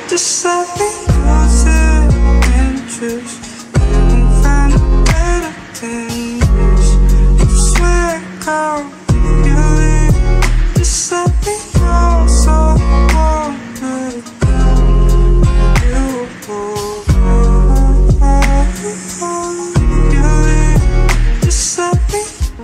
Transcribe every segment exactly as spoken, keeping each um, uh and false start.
Just let me lose interest. And find a better than this. If you swear, girl, you leave. Just let me know so I won't let down you. You leave. Just let me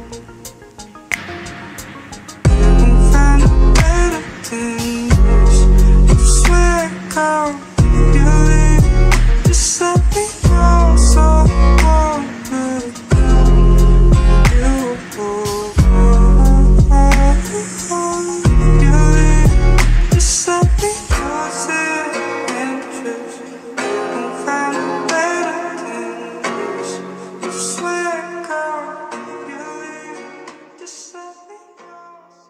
and find a better than this. If you swear, girl, you leave. Just let me know so I won't let down you. You leave. Just let me lose interest and find a better than this. If you swear, girl, you leave. Just let me know so.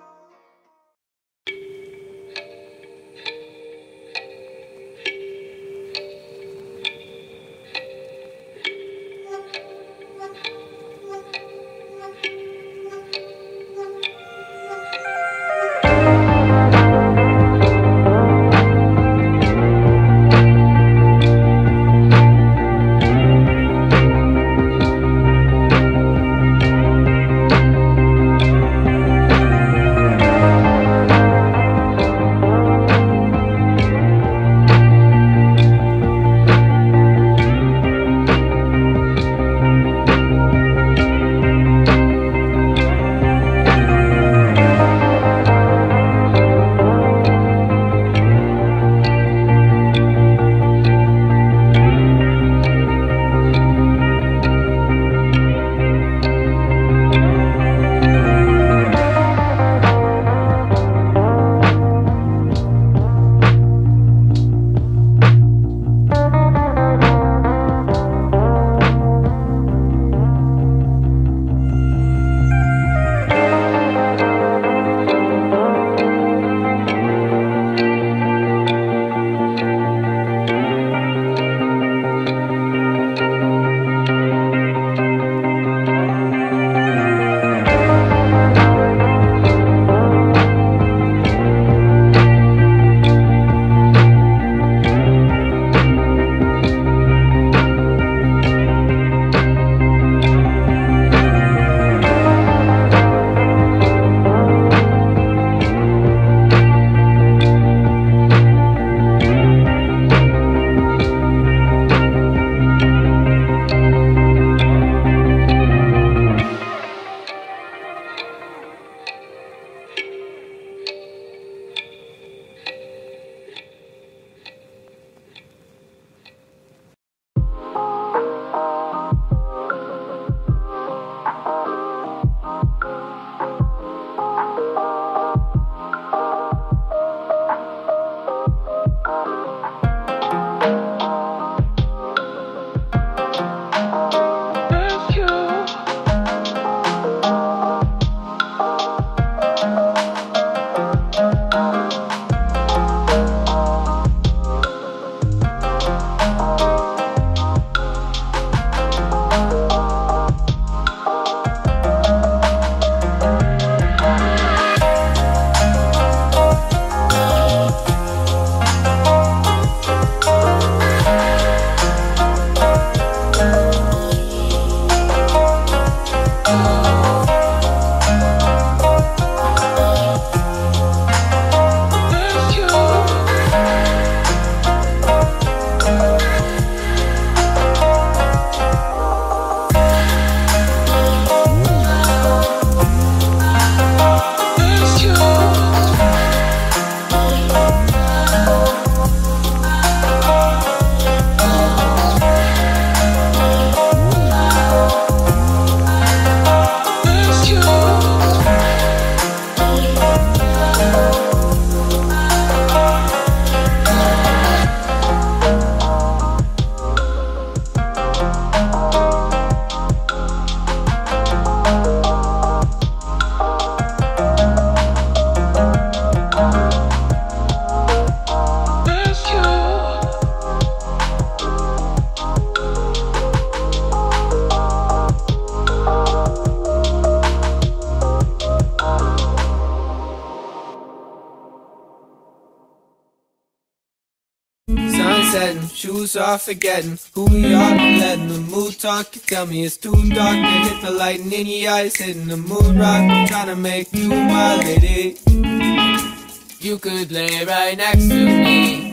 setting, shoes off, forgetting who we are, letting the mood talk. You tell me it's too dark to hit the light in your eyes, hitting the mood rock. I'm trying to make you my lady. You could lay right next to me.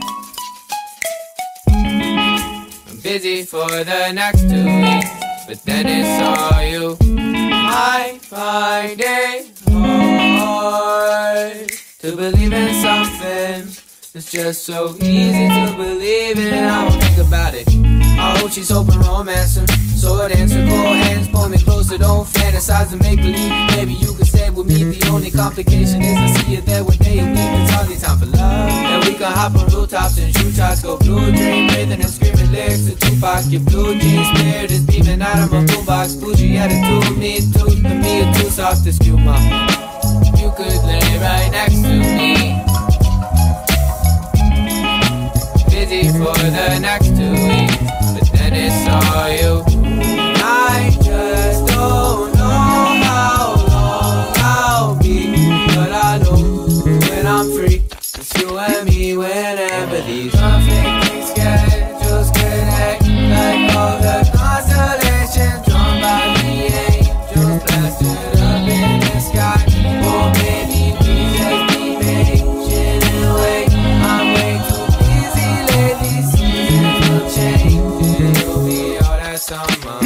I'm busy for the next two weeks, but then it's all you. I find it hard to believe in something. It's just so easy to believe in. I won't think about it. I hope she's hoping romancing. Sword answer, cold hands, pull me closer. Don't fantasize and make believe. Maybe you could stay with me. The only complication is I see you there one day a week. It's hardly time for love. Then we can hop on rooftops and shoot shots. Go blue dream, breathing and screaming lyrics to Tupac. Your blue jeans spirit is beaming out of my boombox. Bougie attitude, me too, to me you're too soft to skew my. You could lay right next to me. Busy for the next two weeks, but then it's all you. I just don't know how long I'll be, but I know when I'm free, it's you and me whenever these conflicting schedules connect, like all the constellations drawn by the angels blasted up in the sky. Oh baby, please just be patient and wait. I'm way too busy lately, seasons will change and you'll be all that's on my mind.